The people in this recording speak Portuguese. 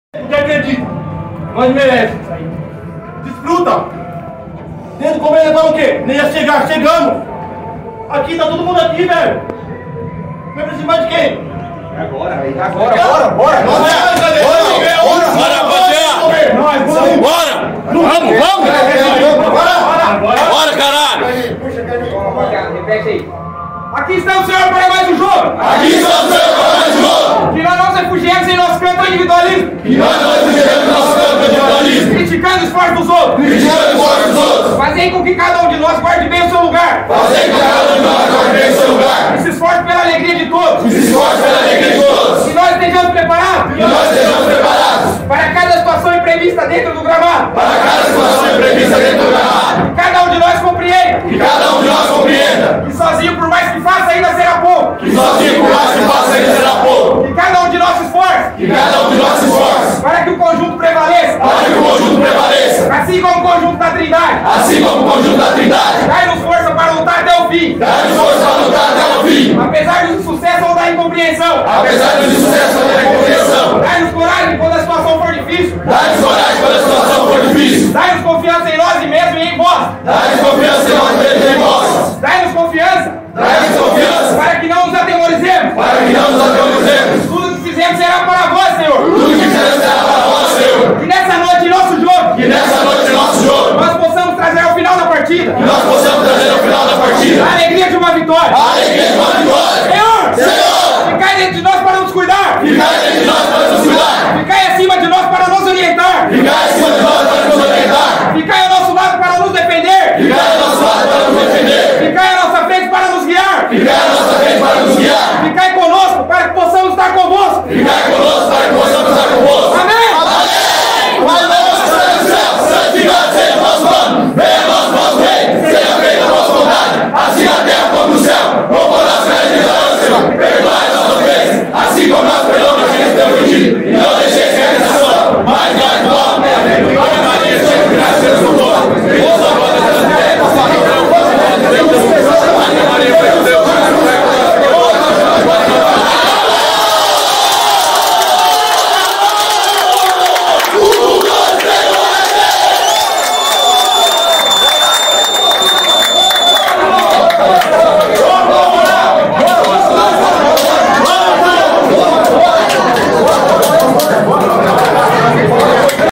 Porque acredita, nós merecemos. Desfruta. Dentro como ele fala o quê? Nem ia chegar, chegamos. Aqui tá todo mundo aqui, velho. Vai pra cima de quem? Agora. Bora! Bora, rapaziada! Bora! Bora, caralho! Puxa, rapaziada, repete aí. Aqui está o Senhor para mais um jogo! Aqui está o Senhor para mais um jogo! Que nós não refugiemos em nosso canto individualismo! Que nós não refugiemos em nosso campo individualismo! Criticando o esforço dos outros! Criticando o esforço dos outros! Fazei com que cada um de nós guarde bem o seu lugar! Fazei com que cada um de nós guarde bem o seu lugar! E se esforce pela alegria de todos! E se esforce pela alegria de todos! Que nós estejamos preparados! Que nós estejamos preparados! Para cada situação imprevista dentro do gramado! Para cada situação imprevista dentro do gramado! Que cada um de nós compreenda! Que cada um de nós compreenda! Que sozinho, por mais que faça, ainda será pouco! Que sozinho por mais que faça ainda será pouco! Que cada um de nós se esforce! Que cada um de nós se esforce! Para que o conjunto prevaleça! Para que o conjunto prevaleça! Assim como o conjunto da Trindade! Assim como o conjunto da Trindade! Dai-nos força para lutar até o fim! Dá-nos força para lutar até o fim! Apesar do insucesso ou da incompreensão! Apesar do insucesso